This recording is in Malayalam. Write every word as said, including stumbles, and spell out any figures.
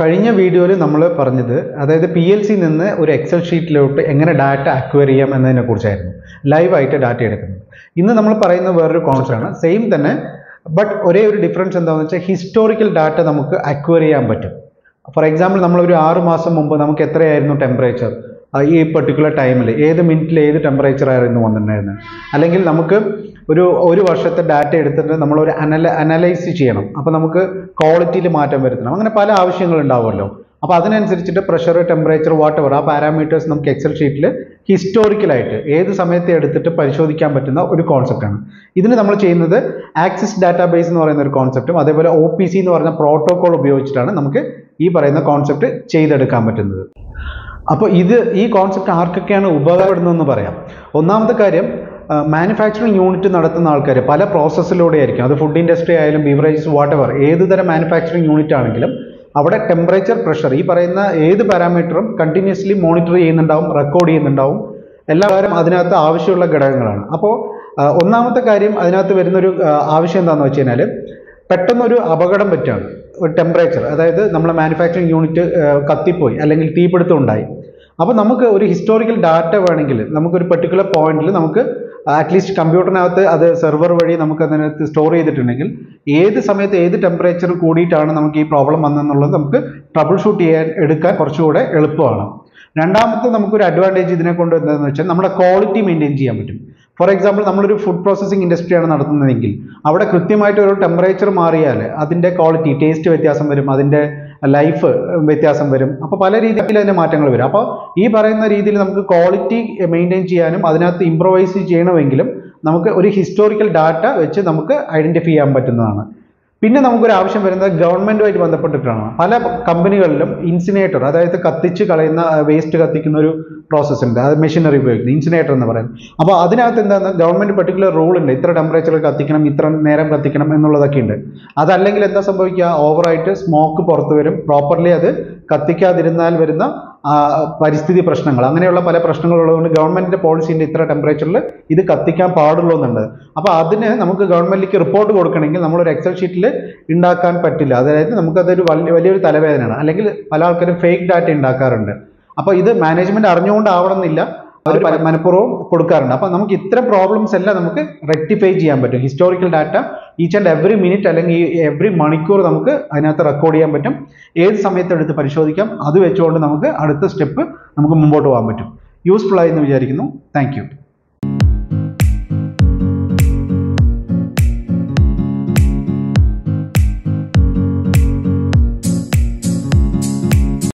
കഴിഞ്ഞ വീഡിയോയിൽ നമ്മൾ പറഞ്ഞത് അതായത് പി എൽ സി നിന്ന് ഒരു എക്സൽ ഷീറ്റിലോട്ട് എങ്ങനെ ഡാറ്റ അക്വയർ ചെയ്യാം എന്നതിനെ കുറിച്ചായിരുന്നു. ലൈവായിട്ട് ഡാറ്റ എടുക്കുന്നത്. ഇന്ന് നമ്മൾ പറയുന്ന വേറൊരു കോൺസെപ്റ്റാണ്. സെയിം തന്നെ, ബട്ട് ഒരേ ഒരു ഡിഫറൻസ് എന്താണെന്ന് വെച്ചാൽ ഹിസ്റ്റോറിക്കൽ ഡാറ്റ നമുക്ക് അക്വയർ ചെയ്യാൻ പറ്റും. ഫോർ എക്സാമ്പിൾ, നമ്മളൊരു ആറ് മാസം മുമ്പ് നമുക്ക് എത്രയായിരുന്നു ടെമ്പറേച്ചർ, ഈ പെർട്ടിക്കുലർ ടൈമിൽ ഏത് മിനിറ്റിൽ ഏത് ടെമ്പറേച്ചർ ആയിരുന്നു വന്നിട്ടുണ്ടായിരുന്നത്, അല്ലെങ്കിൽ നമുക്ക് ഒരു ഒരു വർഷത്തെ ഡാറ്റ എടുത്തിട്ട് നമ്മളൊരു അനല അനലൈസ് ചെയ്യണം. അപ്പോൾ നമുക്ക് ക്വാളിറ്റിയിൽ മാറ്റം വരുത്തണം. അങ്ങനെ പല ആവശ്യങ്ങളുണ്ടാവുമല്ലോ. അപ്പോൾ അതിനനുസരിച്ചിട്ട് പ്രഷർ, ടെമ്പറേച്ചർ, വാട്ട് എവർ ആ പാരാമീറ്റേഴ്സ് നമുക്ക് എക്സൽ ഷീറ്റിൽ ഹിസ്റ്റോറിക്കലായിട്ട് ഏത് സമയത്ത് എടുത്തിട്ട് പരിശോധിക്കാൻ പറ്റുന്ന ഒരു കോൺസെപ്റ്റാണ്. ഇതിന് നമ്മൾ ചെയ്യുന്നത് ആക്സിസ് ഡാറ്റാബേസ് എന്ന് പറയുന്ന ഒരു കോൺസെപ്റ്റും അതേപോലെ ഒ പി സി എന്ന് പറയുന്ന പ്രോട്ടോകോൾ ഉപയോഗിച്ചിട്ടാണ് നമുക്ക് ഈ പറയുന്ന കോൺസെപ്റ്റ് ചെയ്തെടുക്കാൻ പറ്റുന്നത്. അപ്പോൾ ഇത് ഈ കോൺസെപ്റ്റ് ആർക്കൊക്കെയാണ് ഉപകാരപ്പെടുന്നതെന്ന് പറയാം. ഒന്നാമത്തെ കാര്യം, മാനുഫാക്ചറിങ് യൂണിറ്റ് നടത്തുന്ന ആൾക്കാർ പല പ്രോസസ്സിലൂടെ ആയിരിക്കും. അത് ഫുഡ് ഇൻഡസ്ട്രി ആയാലും ബീവറേജസ് വാട്ട് എവർ ഏത് തരം മാനുഫാക്ചറിങ് യൂണിറ്റ് ആണെങ്കിലും അവിടെ ടെമ്പറേച്ചർ, പ്രഷർ ഈ പറയുന്ന ഏത് പാരാമീറ്ററും കണ്ടിന്യൂസ്ലി മോണിറ്റർ ചെയ്യുന്നുണ്ടാവും, റെക്കോർഡ് ചെയ്യുന്നുണ്ടാവും. എല്ലാവരും അതിനകത്ത് ആവശ്യമുള്ള ഘടകങ്ങളാണ്. അപ്പോൾ ഒന്നാമത്തെ കാര്യം അതിനകത്ത് വരുന്നൊരു ആവശ്യം എന്താണെന്ന് വെച്ച് കഴിഞ്ഞാൽ, പെട്ടെന്നൊരു അപകടം പറ്റുകയാണ്. ഒരു ടെമ്പറേച്ചർ, അതായത് നമ്മളെ മാനുഫാക്ചറിങ് യൂണിറ്റ് കത്തിപ്പോയി അല്ലെങ്കിൽ തീപിടുത്തം ഉണ്ടായി. അപ്പോൾ നമുക്ക് ഒരു ഹിസ്റ്റോറിക്കൽ ഡാറ്റ വേണമെങ്കിൽ നമുക്കൊരു പെർട്ടിക്കുലർ പോയിന്റിൽ നമുക്ക് അറ്റ്ലീസ്റ്റ് കമ്പ്യൂട്ടറിനകത്ത് അത് സെർവർ വഴി നമുക്ക് അതിനകത്ത് സ്റ്റോർ ചെയ്തിട്ടുണ്ടെങ്കിൽ ഏത് സമയത്ത് ഏത് ടെമ്പറേച്ചർ കൂടിയിട്ടാണ് നമുക്ക് ഈ പ്രോബ്ലം വന്നതെന്നുള്ളത് നമുക്ക് ട്രബിൾ ഷൂട്ട് ചെയ്യാൻ എടുക്കാൻ കുറച്ചുകൂടെ എളുപ്പമാണ്. രണ്ടാമത്തെ നമുക്കൊരു അഡ്വാൻറ്റേജ് ഇതിനെ കൊണ്ട് എന്താണെന്ന് വെച്ചാൽ നമ്മുടെ ക്വാളിറ്റി മെയിൻറ്റെയിൻ ചെയ്യാൻ പറ്റും. ഫോർ എക്സാമ്പിൾ, നമ്മളൊരു ഫുഡ് പ്രോസസ്സിംഗ് ഇൻഡസ്ട്രിയാണ് നടത്തുന്നതെങ്കിൽ അവിടെ കൃത്യമായിട്ട് ഒരു ടെമ്പറേച്ചർ മാറിയാൽ അതിൻ്റെ ക്വാളിറ്റി, ടേസ്റ്റ് വ്യത്യാസം വരും, അതിൻ്റെ ലൈഫ് വ്യത്യാസം വരും. അപ്പോൾ പല രീതിയിൽ അതിൻ്റെ മാറ്റങ്ങൾ വരും. അപ്പോൾ ഈ പറയുന്ന രീതിയിൽ നമുക്ക് ക്വാളിറ്റി മെയിൻറ്റെയിൻ ചെയ്യാനും അതിനകത്ത് ഇംപ്രൊവൈസ് ചെയ്യണമെങ്കിലും നമുക്ക് ഒരു ഹിസ്റ്റോറിക്കൽ ഡാറ്റ വെച്ച് നമുക്ക് ഐഡൻറ്റിഫൈ ചെയ്യാൻ പറ്റുന്നതാണ്. പിന്നെ നമുക്കൊരു ആവശ്യം വരുന്നത് ഗവൺമെൻറ്റുമായിട്ട് ബന്ധപ്പെട്ടിട്ടാണ്. പല കമ്പനികളിലും ഇൻസിനേറ്റർ, അതായത് കത്തിച്ച് കളയുന്ന വേസ്റ്റ് കത്തിക്കുന്ന ഒരു പ്രോസസ്സ് ഉണ്ട്. അത് മെഷീനറി ഉപയോഗിക്കുന്നത് ഇൻസിനേറ്റർ എന്ന് പറയുന്നത്. അപ്പോൾ അതിനകത്ത് എന്താണ്, ഗവൺമെൻറ് പെർട്ടിക്കുലർ റൂൾ ഉണ്ട്, ഇത്ര ടെമ്പറേച്ചറിൽ കത്തിക്കണം, ഇത്ര നേരം കത്തിക്കണം എന്നുള്ളതൊക്കെ ഉണ്ട്. അതല്ലെങ്കിൽ എന്താ സംഭവിക്കുക, ഓവറായിട്ട് സ്മോക്ക് പുറത്ത് വരും, പ്രോപ്പർലി അത് കത്തിക്കാതിരുന്നാൽ വരുന്ന പരിസ്ഥിതി പ്രശ്നങ്ങൾ, അങ്ങനെയുള്ള പല പ്രശ്നങ്ങളുള്ളതുകൊണ്ട് ഗവൺമെൻറ്റിൻ്റെ പോളിസിൻ്റെ ഇത്ര ടെമ്പറേച്ചറിൽ ഇത് കത്തിക്കാൻ പാടുള്ളൂ എന്നുണ്ട്. അപ്പോൾ അതിന് നമുക്ക് ഗവൺമെൻറ്റിലേക്ക് റിപ്പോർട്ട് കൊടുക്കണമെങ്കിൽ നമ്മളൊരു എക്സൽ ഷീറ്റിൽ ഉണ്ടാക്കാൻ പറ്റില്ല. അതായത് നമുക്കതൊരു വലിയ വലിയൊരു തലവേദനയാണ്. അല്ലെങ്കിൽ പല ആൾക്കാരും ഫേക്ക് ഡാറ്റ ഉണ്ടാക്കാറുണ്ട്. അപ്പോൾ ഇത് മാനേജ്മെൻറ്റ് അറിഞ്ഞുകൊണ്ടാവണമെന്നില്ല, അവർ മനഃപൂർവ്വം കൊടുക്കാറുണ്ട്. അപ്പോൾ നമുക്ക് ഇത്തരം പ്രോബ്ലംസ് എല്ലാം നമുക്ക് റെക്ടിഫൈ ചെയ്യാൻ പറ്റും. Historical data each and every minute അല്ലെങ്കിൽ എവറി മണിക്കൂർ നമുക്ക് അതിനകത്ത് റെക്കോർഡ് ചെയ്യാൻ പറ്റും. ഏത് സമയത്ത് എടുത്ത് പരിശോധിക്കാം. അത് വെച്ചുകൊണ്ട് നമുക്ക് അടുത്ത സ്റ്റെപ്പ് നമുക്ക് മുമ്പോട്ട് പോകാൻ പറ്റും. യൂസ്ഫുൾ ആയി എന്ന് വിചാരിക്കുന്നു. Thank U.